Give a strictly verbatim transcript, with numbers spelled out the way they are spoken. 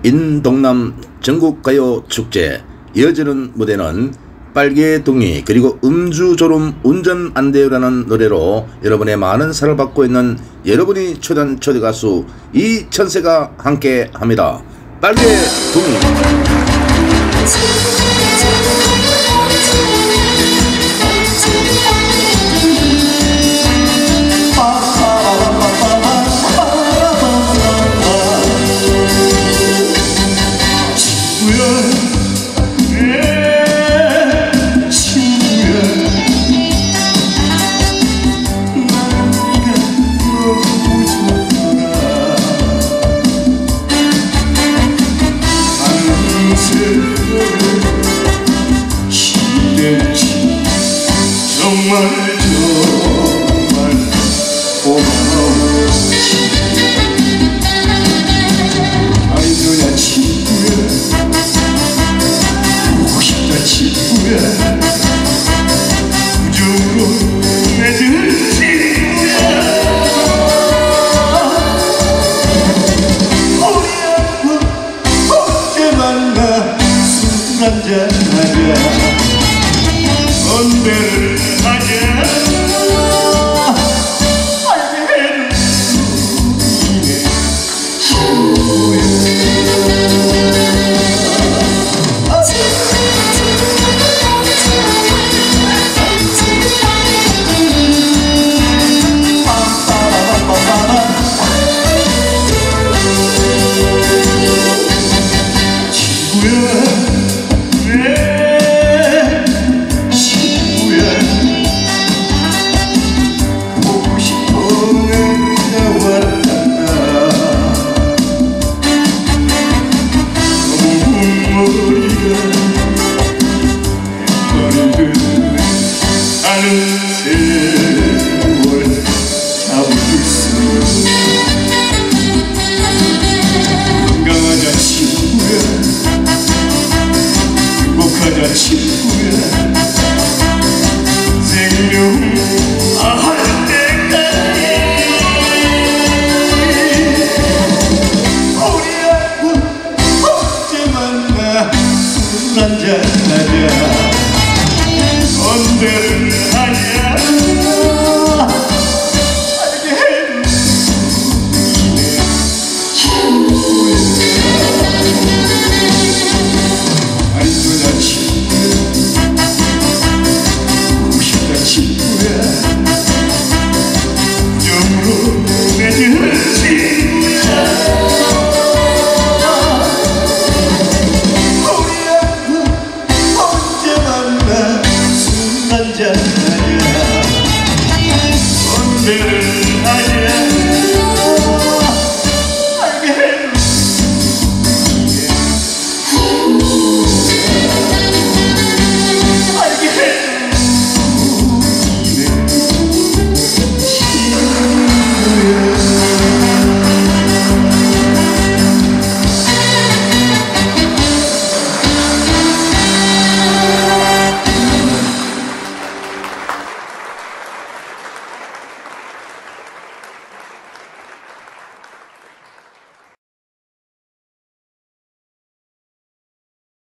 인동남 전국가요축제 이어지는 무대는 빨개둥이 그리고 음주졸음 운전 안돼요라는 노래로 여러분의 많은 사랑을 받고 있는 여러분이 초대한 초대가수 이천세가 함께합니다. 빨개둥이. 정말 정말 고마워 아이들야 친구야 보고 싶다 친구야 우정으로 맺은 친구야 우리 아빠 언제 만나 술 한잔